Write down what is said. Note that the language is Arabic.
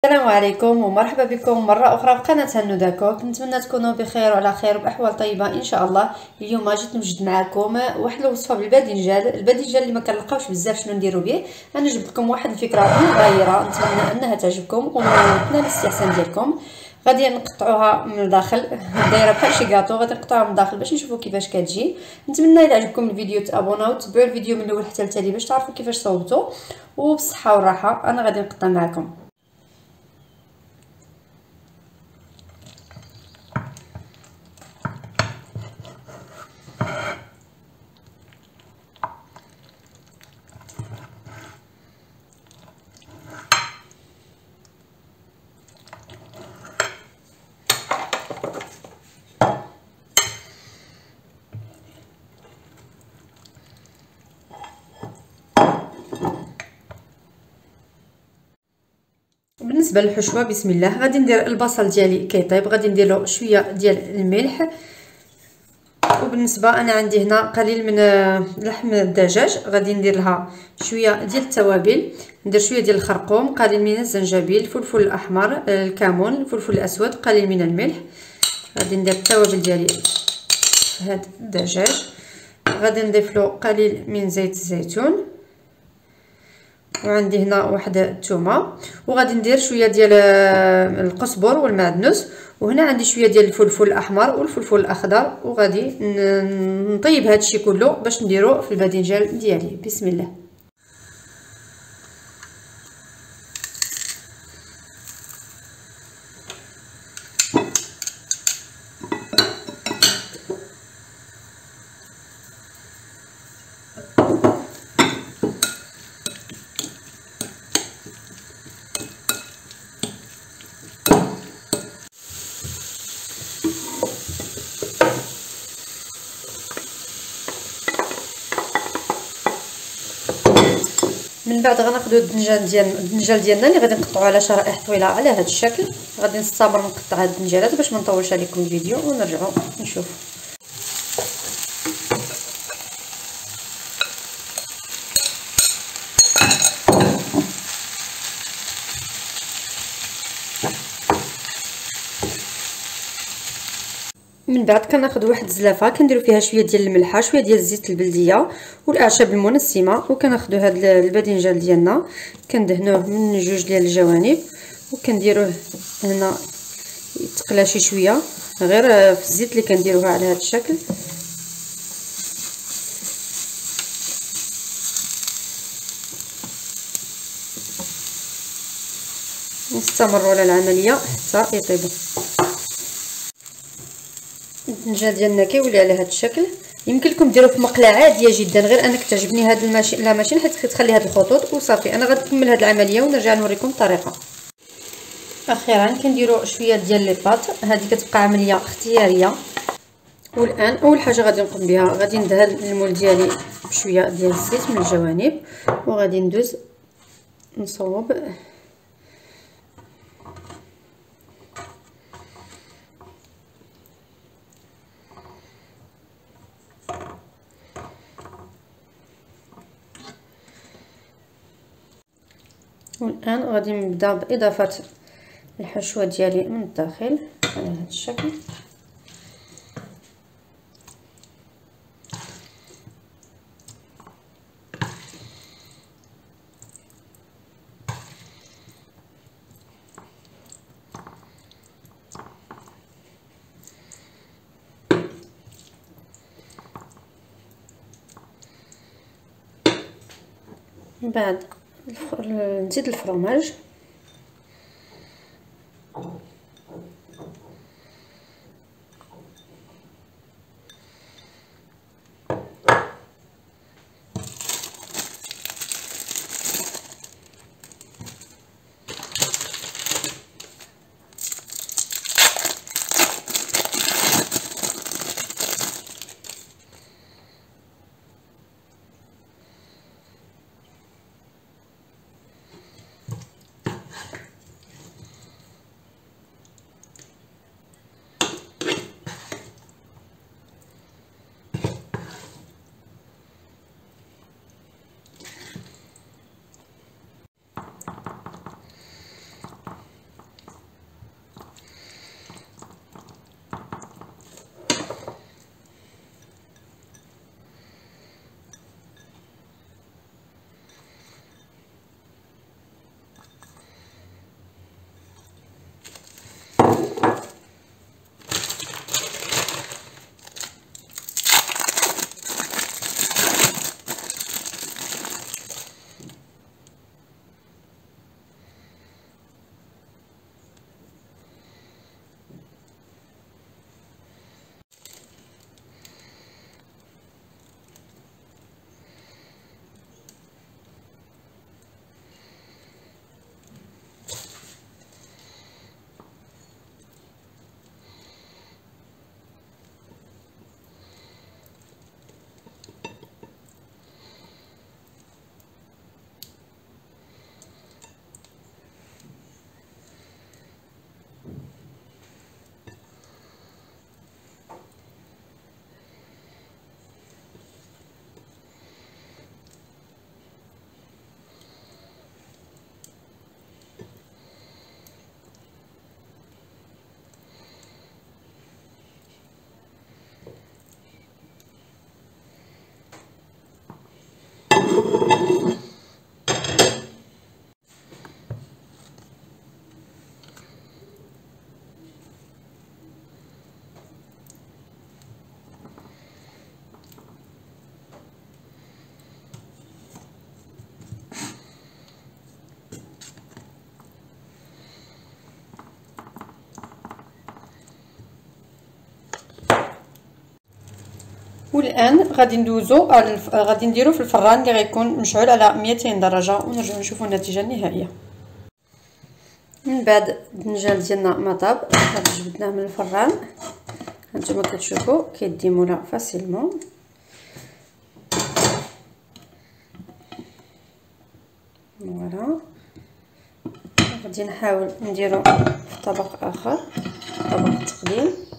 السلام عليكم ومرحبا بكم مرة أخرى في قناة هنو داكوك. نتمنى تكونوا بخير وعلى خير وبأحوال طيبة إن شاء الله. اليوم جيت نوجد معكم واحد الوصفة بالباذنجان اللي ما كنلقاوش بزاف شنو نديرو به. انا جبت لكم واحد الفكرة مغايرة، نتمنى انها تعجبكم وتنال الاستحسان ديالكم. غادي نقطعوها من الداخل دايره بحال شي كاطو، غادي نقطعوها من الداخل باش نشوفوا كيفاش كتجي. نتمنى الا عجبكم الفيديو تابوناو وتبعوا الفيديو من الاول حتى التالي باش تعرفوا كيفاش صوبتو. وبصحه والراحه انا غادي نقطع معكم. بالنسبه للحشوه بسم الله، غادي ندير البصل ديالي كيطيب، غادي ندير له شويه ديال الملح. وبالنسبه انا عندي هنا قليل من لحم الدجاج، غادي ندير لها شويه ديال التوابل، ندير شويه ديال الخرقوم، قليل من الزنجبيل، الفلفل الاحمر، الكمون، الفلفل الاسود، قليل من الملح. غادي ندير التوابل ديالي في هذا الدجاج، غادي نضيف له قليل من زيت الزيتون، وعندي هنا واحد الثومه، وغادي ندير شويه ديال القزبر والمعدنوس، وهنا عندي شويه ديال الفلفل الاحمر والفلفل الاخضر. وغادي نطيب هذا الشيء كله باش نديرو في الباذنجان ديالي. بسم الله. من بعد غناخذوا الدنجال ديالنا اللي غادي نقطعوه على شرائح طويله على هذا الشكل. غادي نستمر نقطع هاد الدنجالات باش ما نطولش عليكم الفيديو ونرجعوا نشوف. من بعد كناخذ واحد الزلافه كنديروا فيها شويه ديال الملحه، شويه ديال الزيت البلديه والاعشاب المنسمه، وكناخذوا هذا الباذنجان ديالنا كندهنوه من جوج ديال الجوانب، وكنديروه هنا يتقلى شي شويه غير في الزيت اللي كنديروها على هذا الشكل. نستمروا على العمليه حتى يطيب. الدنجال ديالنا كيولي على هذا الشكل. يمكن لكم ديروه في مقله عاديه جدا، غير انا كتعجبني هذه لا ماشين حيت كتخلي هذه الخطوط وصافي. انا غنكمل هذه العمليه ونرجع نوريكم الطريقه. اخيرا كنديروا شويه ديال لي باط، هذه كتبقى عمليه اختياريه. والان اول حاجه غادي نقوم بها، غادي ندهن المول ديالي بشويه ديال الزيت من الجوانب، وغادي ندوز نصوب والان غادي نبدا باضافه الحشوه ديالي من الداخل على هذا الشكل. من بعد نزيد الفرماج، والان غادي ندوزو غادي نديرو في الفران اللي غيكون مشعول على 200 درجه ونرجعو نشوفو النتيجه النهائيه. من بعد الدنجال ديالنا ما طاب غادي جبدناه من الفران، هانتوما كتشوفوا كيديمولا فاسيلمون. فوالا غادي نحاول نديرو في طبق اخر، طبق التقديم.